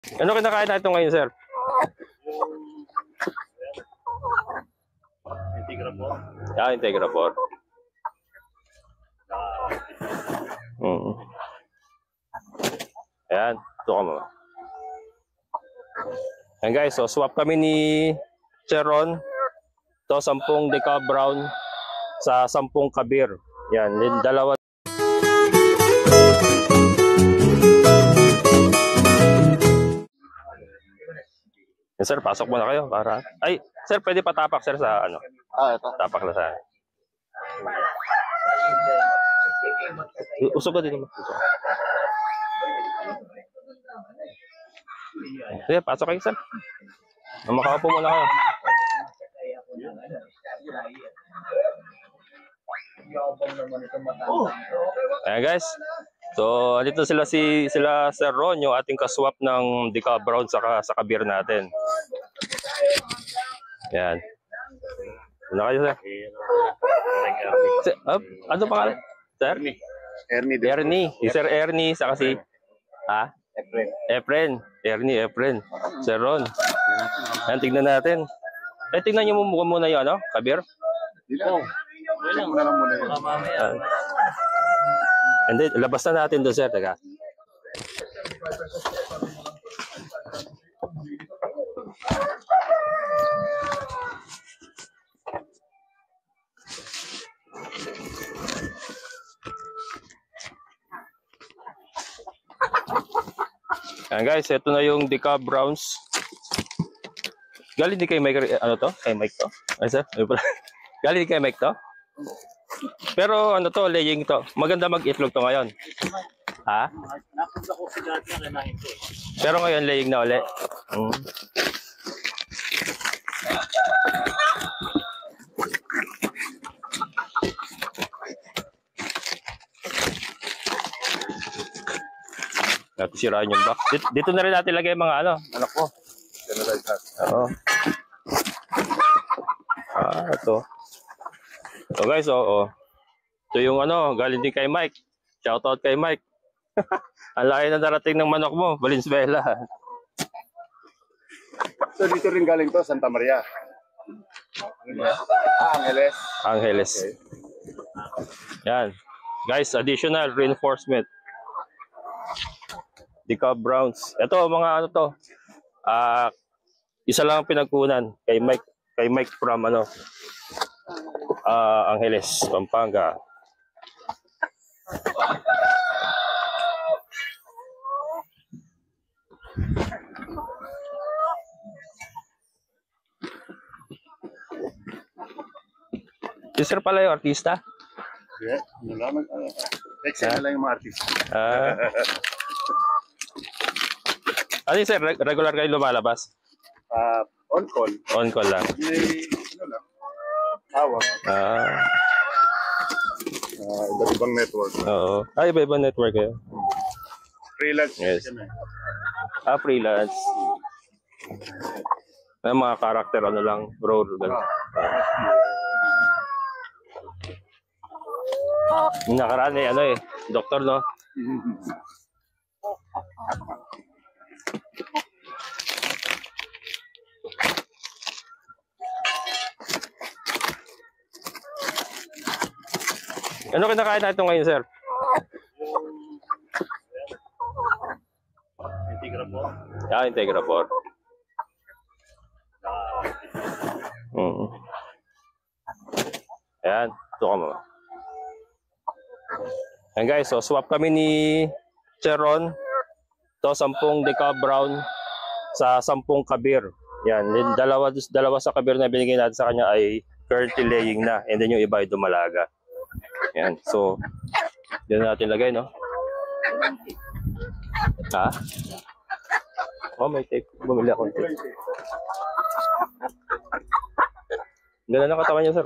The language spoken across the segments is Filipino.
Ano kinakain natin ngayon, sir? Integra po. Integra 4. Ayan, ito ka mo. Ayan guys, so swap kami ni Cheron. Ito, 10 Deca Brown sa 10 Kabir. Yan, dalawa. Yan, sir, pasok muna kayo para... Ay, sir, pwede patapak, sir, sa ano? Ito. Tapak na sa... Usog ka dito mo. Sige, pasok kayo, sir. Makaupo muna kayo. Ayan guys. So, dito sila Sir Ron, yung ating kaswap ng Deca Brown sa Kabir natin. Ayan. Una kayo, sir. Ano pangalan? Sir? Ernie. Si Sir Ernie, saka si... Ha? Efren. Efren. Sir Ron. Ayan, tignan natin. Tignan nyo muna yung ano, Kabir. Dito. Muna lang muna yun. And then, labas na natin doon, sir. Teka. Ayan guys, ito na yung Deca Browns. Galing di kay Mike, ano to? Kay Mike to? Ay sir? Galing di kay Mike to? Pero ano to, laying to. Maganda mag-itlog to ngayon. Ha? Napunta ko si dati na kinahin ko. Pero ngayon laying na uli. Natin siraan yung box. Dito na rin natin lagay mga ano, anak ko. Oo. Ito. So guys, oo. Ito yung ano, galing din kay Mike. Shoutout kay Mike. Ang laki na darating ng manok mo, Valenzuela. So dito rin galing to, Santa Maria. Angeles. Angeles. Okay. Yan. Guys, additional reinforcement. Deca Browns. Ito mga ano to. Isa lang ang pinagkunan kay Mike from ano Angeles, Pampanga. Si sir pala yung artista? Yeah, excel na lang yung mga artista. Ano sir, regular kayo lumalabas? On call. On call lang. May, ano lang, tawag. Iba't ibang network. Oo. Iba-ibang network kayo. Freelance. Yes. Freelance. Mga karakter, ano lang, bro. Nakaraan ano doktor, no? Ano kinakain natin ngayon, sir? Integra po. Integra 4. Ayan, ito ka mo. Ayan guys, so swap kami ni Cheron. Ito, 10 Deca Brown sa 10 Kabir. Yan, dalawa sa Kabir na binigay natin sa kanya ay currently laying na. And then yung iba ay dumalaga. Yan, so dito natin lagay, no? Ha? Oh, may tape. Bumili ako ng tape. Ganda na katawan niya, sir.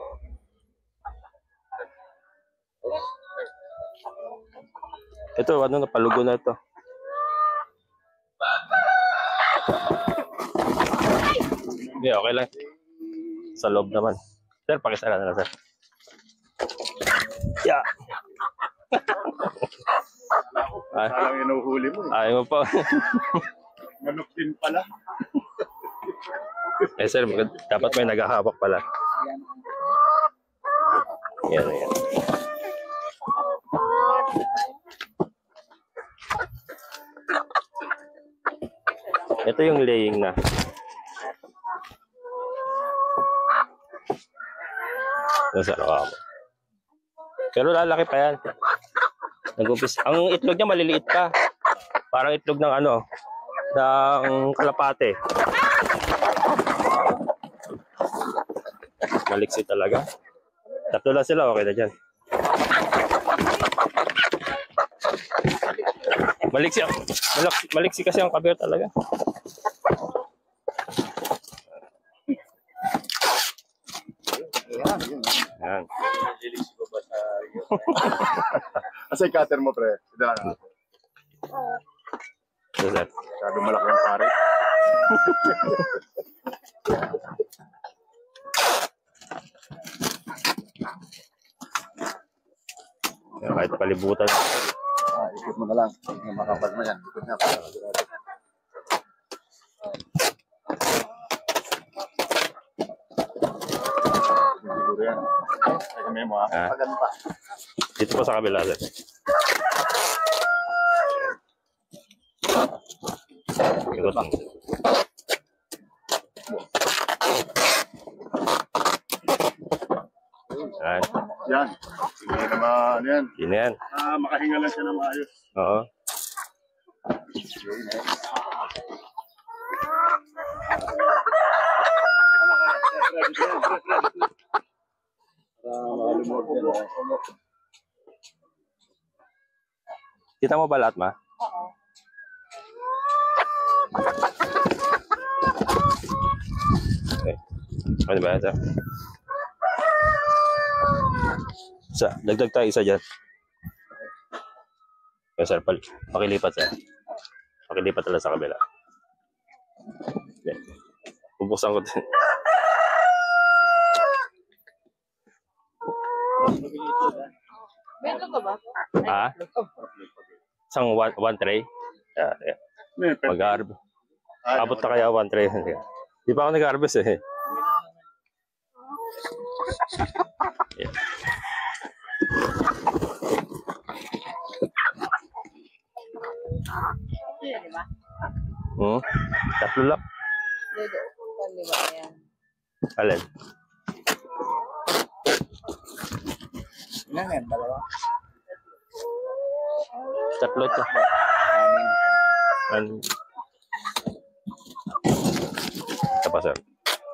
Ito, ano na, palugo na ito. Yeah, okay lang. Sa loob naman. Sir, pakisara na lang, sir. Yeah. Parang inuhuli mo. Ayaw mo pa. pala. Eh sir, dapat may naghahawak pala. Yan, yan. Ito yung laying na. Nasa rawa mo. Pero lalaki pa yan. Nag-umpis. Ang itlog niya maliliit pa. Parang itlog ng ano, ng kalapate. Maliksi talaga. Tatlo lang sila, okay na dyan. Maliksi kasi ang kabir talaga. Yan. Asa yung cutter mo, pre? Ito na. Masyado malaki ang pare. Yan, kahit palibutan. Ikot mo na lang. Makapal mo yan. Ikot na. Siguro yan. Ay kami mo ha. Pagan pa. Dito po sa kabila. Ikot lang. Yan. Yan. Hindi naman, ano yan. Yun yan. Makahinga lang siya na maayos. Oo. Kita mo ba lahat, ma? Oo. Okay. Ano ba ito? Dagdag tayo isa dyan. Okay, sir, pakilipat sir. Pakilipat talaga sa kabila. Okay. Bubuksan ko din. Meron ka ba? Ha? Isang one tray? Yeah. Mag-harvest. Abot na kaya one tray. Di pa ako nag-harvest eh. Yeah. Di ba? Tatlo lang. Di ba yan? Alin? Ilan yan? Dalawa? Tatlo to. Ito pa sir.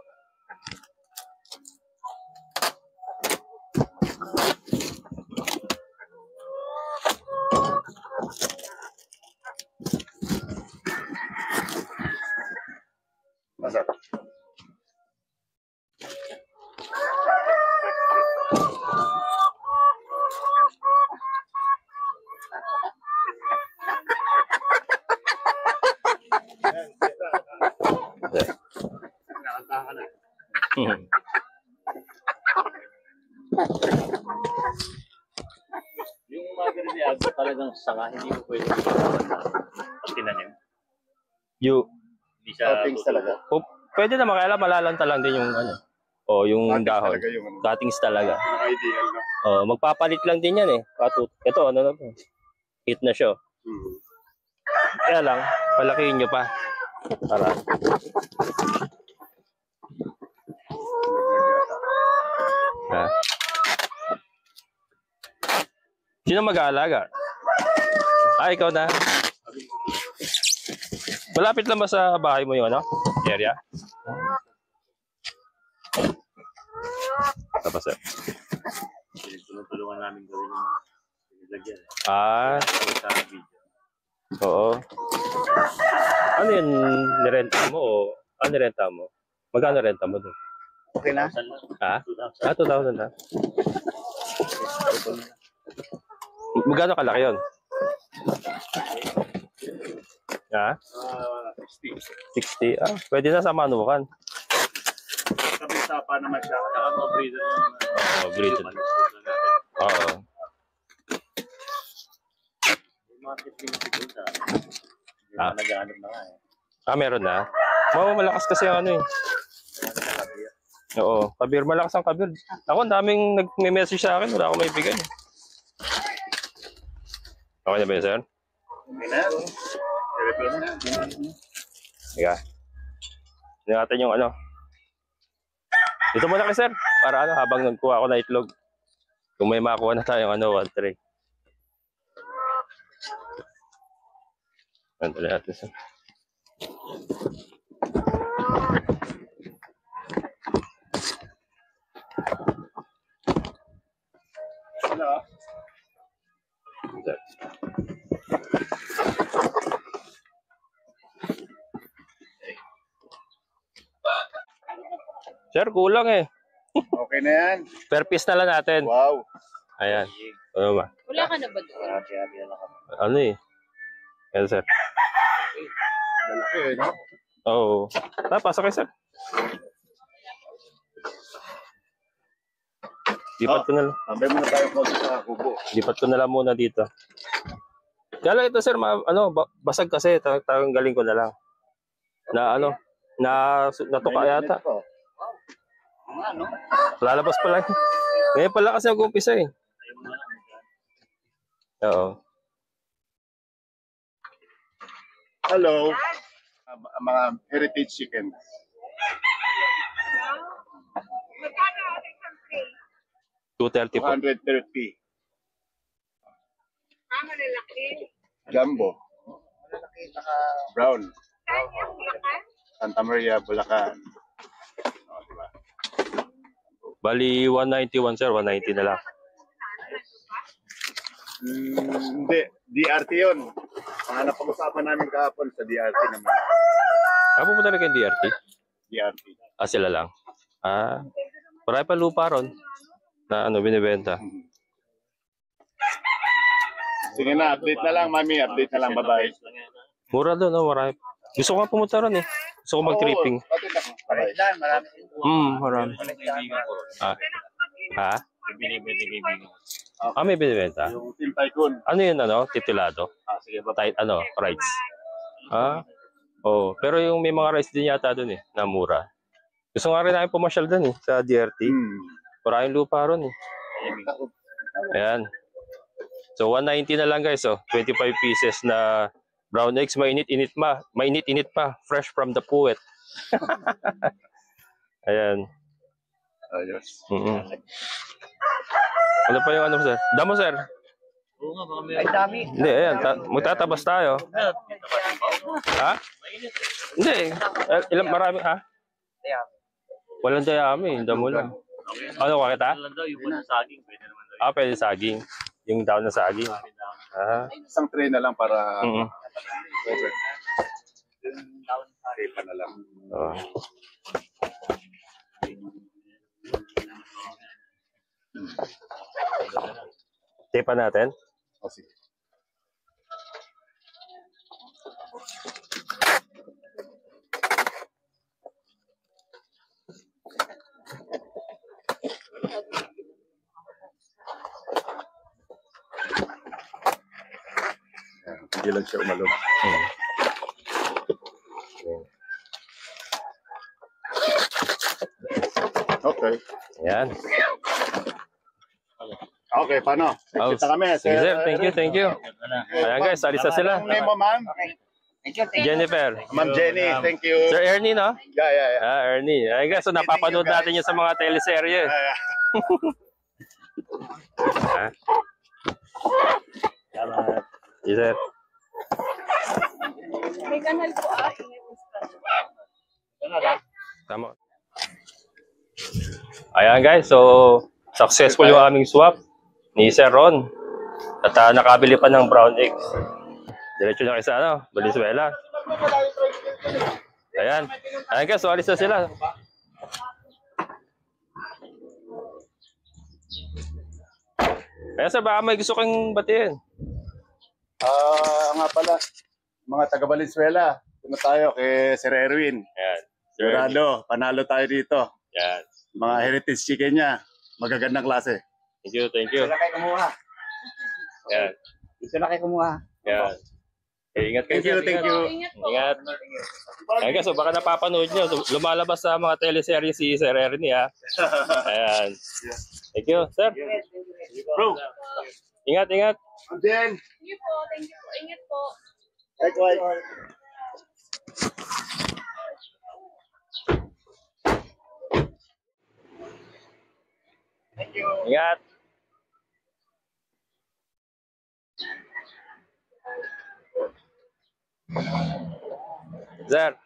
Masarap. Okay. Nakanta ka na. Yung mga ganito talagang sanga, hindi mo pwede pag tinanim. Hindi siya Toppings talaga. Pwede na makailan, malalanta lang din yung ano. O yung Cuttings dahon. talaga yung ano. Cuttings talaga. Ideal na. Magpapalit lang din yan eh. Ito, ano na to. Hit na siya. Kaya lang, palakihin nyo pa. Para. Ha? Sino mag-aalaga? Ikaw na. Malapit lang ba sa bahay mo yung ano? Area? Tapos sir. Tinutulungan namin gawin yung nilagyan. Sa video. Oo. Ano yun, nirenta mo o nirenta mo? Magkano renta mo doon? Okay na? Ha? 2,000 na. Magkano kalaki yun? Ha? 60. 60? Pwede na sa manukan. Kabisa pa naman siya. Saka mga breeder naman. Breeder. Oo. Yung mga testing siguro sa nag-aanap na nga eh. Meron na. Malakas kasi ang ano eh. Oo, kabir. Malakas ang kabir. Ako, ang daming nag-message sa akin. Wala akong may bigay. Okay na ba yun, sir? Higa. Hindi natin yung ano. Dito muna kayo, sir. Para ano, habang nagkuha ako na itlog. Kung may makuha na tayong ano, 1 tray. Andali natin, sir. Sir, kulang eh. Okay na yan. Per piece na lang natin. Wow. Ayan. Ano ba? Wala ka na ba doon? Ano eh? Ayan, sir. Malaki eh, no? Oo. Pasok kayo, sir. Lipat ko na lang. Tambay muna tayo konti sa kubo. Lipat ko na lang muna dito. Kaya lang ito, sir, basag kasi. Tanggalin ko na lang. Na ano? Natuka yata. Lalabas pa lang. Ngayon pala kasi mag-umpisa eh. Oo. Hello. Mga heritage chicken. $230 po. 230. Jumbo. Brown. Santa Maria, Bulacan. Oh, diba? Bali, 191, sir. 190 na lang. Hindi. DRT yun. Napag-usapan namin kahapon sa DRT naman. Pupunta na kayo DRT? DRT. Sila lang. Marami pa lupa ron na ano, binibenta. Sige na, update na lang, mami. Update na lang, bye-bye. Mura doon, no? Marami. Gusto ko nga pumunta ron eh. Gusto ko mag-tripping. Marami. Ha? May binibenta? Yung Team Tycoon. Ano yun, ano? Titulado? Sige, Ano? Rides? Pero yung may mga rides din yata doon eh, na mura. Gusto nga rin namin pumasyal doon eh, sa DRT. Maraming lupa ron eh. Ayan. So, 190 na lang guys, 25 pieces na brown eggs. Mainit-init pa. Fresh from the puwet. Ayan. Ayos. Ano pa yung ano, sir? Damo, sir? Oo nga, baka Ay, dami. Hindi, ayan. Magtatabas tayo. Ha? Hindi. Marami, ha? Walang dayami. Damo lang. Ano, kakita? Lang daw, yung mga saging, pwede naman daw. Pwede saging. Yung daw na saging. Isang tray na lang para over. Down Tray pa na lang. Tipa natin. O, sige. Hindi lang siya umalog. Okay. Yan. Okay, paano? Kita kami. Sige, sir. Thank you. Ayan guys, alis na sila. Anong name mo, ma'am? Jennifer. Ma'am Jenny, thank you. Sir Ernie, no? Yeah. Ernie. Ayan guys, so napapanood natin yun sa mga teleserye. Salamat. Yes, sir. May kanal po Tama. Ayan guys, so successful yung aming swap ni Sir Ron. At nakabili pa ng brown eggs. Diretso na kayo sa ano, Valenzuela. Ayan. Ayan guys, so alis na sila. Ayan sir, baka may gusto kang batiin. Nga pala, mga taga Valenzuela, puno tayo kay Sir Erwin. Ayan. Sigurado, panalo tayo dito. Ayan. Mga heritage chicken niya, magagandang klase. Thank you. Ito na kayo kumuha. Ayan. Ito na kayo kumuha. Ayan. Ingat kayo, sir. Thank you. Ingat po. Ingat. Ayan guys, so baka napapanood nyo, lumalabas sa mga teleserye si Sir Ernie ha. Ayan. Thank you, sir. Bro, Ingat, ingat. again. Thank you po. Thank you po. Ingat po. Likewise. Thank you. Ingat. Sir.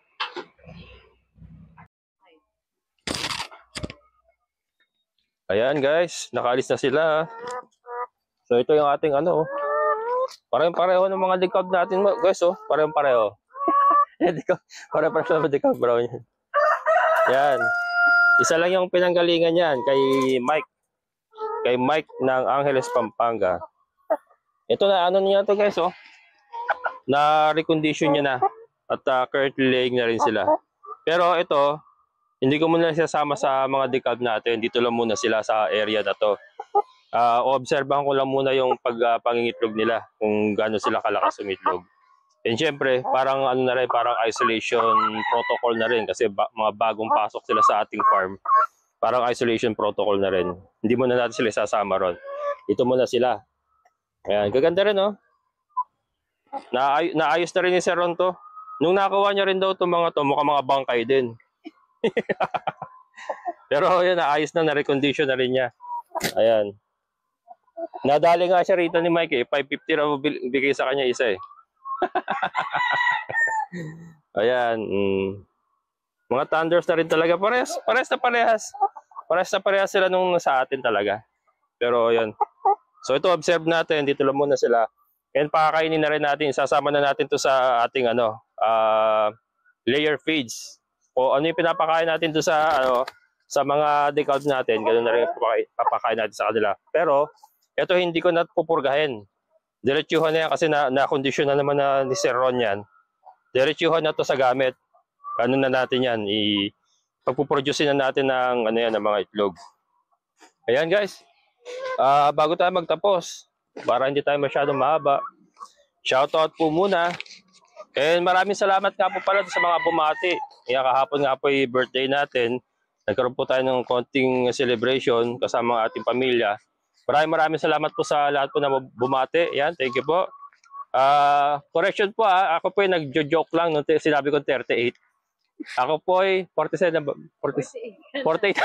Ayan guys, nakaalis na sila. So ito yung ating ano. Parehong-pareho ng mga decab natin guys oh. Parehong-pareho. Parehong-pareho ng decab brown yan. Yan. Isa lang yung pinanggalingan yan kay Mike. Kay Mike ng Angeles, Pampanga. Ito na ano niya to guys oh. Na recondition niya na. At currently laying na rin sila. Pero ito, hindi ko muna sasama sa mga decab natin. Dito lang muna sila sa area na to. Obserbahan ko lang muna yung pangingitlog nila. Kung gaano sila kalakas umitlog. And syempre, parang ano na rin, parang isolation protocol na rin. Kasi mga bagong pasok sila sa ating farm. Parang isolation protocol na rin. Hindi muna natin sila sasama ron. Dito muna sila. Ayan, gaganda rin oh. Naayos na rin ni Sir Ron to. Nung nakakuha niya rin daw itong mga to, mukhang mga bangkay din. Pero yun, naayos na, na-recondition na rin niya. Ayan. Nadali nga siya rito ni Mike eh. 550 raw bigay sa kanya isa eh. Ayan. Mga Thunders na rin talaga. Parehas na parehas sila nung sa atin talaga. Pero yun. So ito, observe natin. Dito lang muna sila. And pakakainin na rin natin. Sasama na natin to sa ating layer feeds. O ano yung pinapakain natin to sa sa mga decals natin, ganoon na rin papakain natin sa kanila. Pero ito hindi ko na pupurgahin. Diretsuhan na yan kasi na-condition na naman na ni Sir Ron yan. Diretsuhan na to sa gamit. Ano na natin yan, pagpuproduce na natin ng ng mga itlog. Ayan guys. Bago tayo magtapos, para hindi tayo masyadong mahaba, shoutout po muna. And maraming salamat nga po pala sa mga bumati. Kahapon nga po yung birthday natin. Nagkaroon po tayo ng konting celebration kasama ang ating pamilya. Maraming salamat po sa lahat po na bumati. Yan, thank you po. Correction po ako po ay nagjo-joke lang nung sinabi ko 38. Ako po ay 47, 48.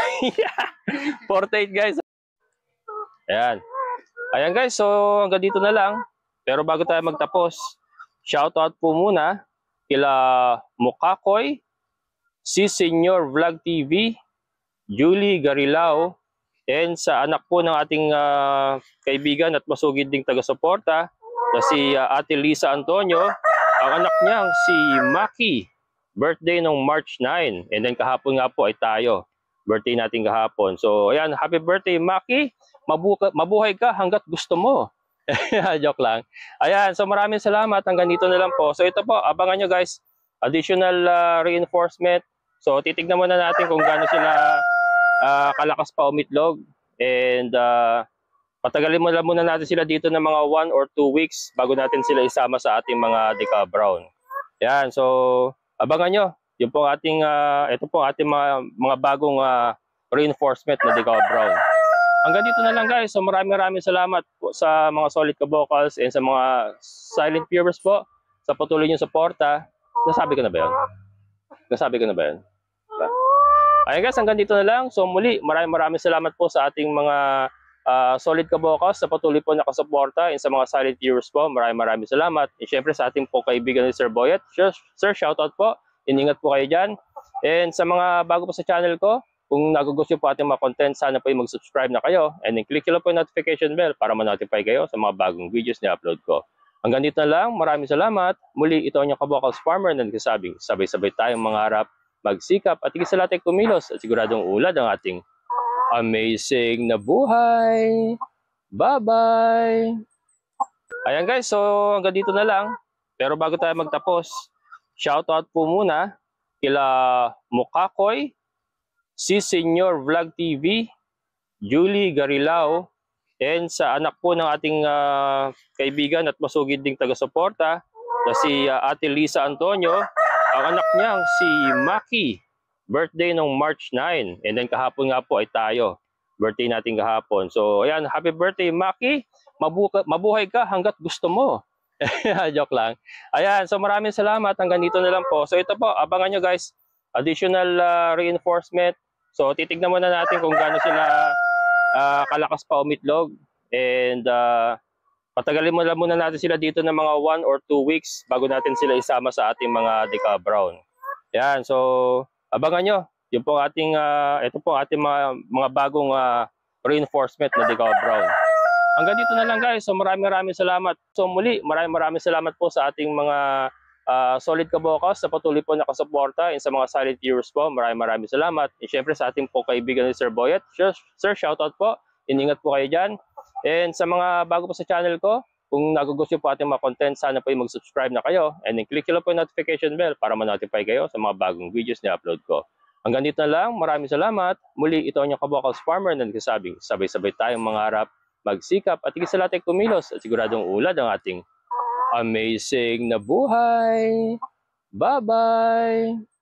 48 guys. Ayan. Ayan guys, so hanggang dito na lang. Pero bago tayo magtapos, shoutout po muna kila Mukakoy, si Senior Vlog TV, Julie Garilao, and sa anak po ng ating kaibigan at masugid ding taga-suporta na si Ate Lisa Antonio. Ang anak niya si Maki, birthday nung March 9. And then kahapon nga po ay tayo. Birthday natin kahapon. So ayan, happy birthday Maki. Mabuhay ka hanggat gusto mo. Joke lang. Ayan, so maraming salamat. Hanggang dito na lang po. So ito po, abangan nyo guys. Additional reinforcement. So titignan muna natin kung gaano sila kalakas pa umitlog. And patagalin muna natin sila dito ng mga 1 or 2 weeks bago natin sila isama sa ating mga Deca Brown. Ayan, so abangan nyo. Yung po ating, ito po ating mga bagong reinforcement na Deca Brown. Hanggang dito na lang guys. So maraming salamat po sa mga solid ka-vocals and sa mga silent viewers po sa patuloy niyong suporta. Nasabi ko na ba yun? Ayan guys, hanggang dito na lang. So muli, maraming salamat po sa ating mga solid ka-vocals sa patuloy po nakasuporta and sa mga silent viewers po. Maraming salamat. And syempre sa ating po kaibigan ni Sir Boyet. Sir, shoutout po. Iningat po kayo dyan. And sa mga bago po sa channel ko, kung nagugustuhan po ating mga content, sana po yung mag-subscribe na kayo. And then click nyo po yung notification bell para ma-notify kayo sa mga bagong videos na upload ko. Hanggang dito na lang. Maraming salamat. Muli, ito ang inyong ka-vocals farmer na nagsasabing sabay-sabay tayong mangarap, magsikap at higit sa lahat ay kumilos at siguradong ulad ang ating amazing na buhay. Bye-bye! Ayan guys, so hanggang dito na lang. Pero bago tayo magtapos, shoutout po muna kila Mukakoy, si Senior Vlog TV, Julie Garilao, and sa anak po ng ating kaibigan at masugid ding taga-suporta na si Ate Lisa Antonio. Ang anak niyang si Maki, birthday nung March 9. And then kahapon nga po ay tayo. Birthday natin kahapon. So ayan, happy birthday Maki. Mabuhay ka hanggat gusto mo. Joke lang. Ayan, so maraming salamat. Hanggang dito na lang po. So ito po, abangan nyo guys. Additional reinforcement. So titignan muna natin kung gaano sila kalakas pa umitlog. And patagalin muna natin sila dito ng mga 1 or 2 weeks bago natin sila isama sa ating mga Deca Brown. Yan, so abangan nyo. Yung po ating, ito po ating mga bagong reinforcement na Deca Brown. Hanggang dito na lang guys. So maraming salamat. So muli, maraming salamat po sa ating mga solid kabokas sa patuloy po nakasuporta and sa mga silent viewers po. Maraming salamat. And syempre sa ating po kaibigan ni Sir Boyet. Sir, shoutout po. Iningat po kayo dyan. And sa mga bago po sa channel ko, kung nagugustuhan po ating mga content, sana po yung mag-subscribe na kayo. And then click nyo po yung notification bell para ma-notify kayo sa mga bagong videos na upload ko. Hanggang dito na lang. Maraming salamat. Muli, ito ang inyong kabokals farmer na nagsasabing sabay-sabay tayong mangarap, magsikap at higit sa lahat ay kumilos at siguradong ulad ang ating amazing na buhay. Bye-bye!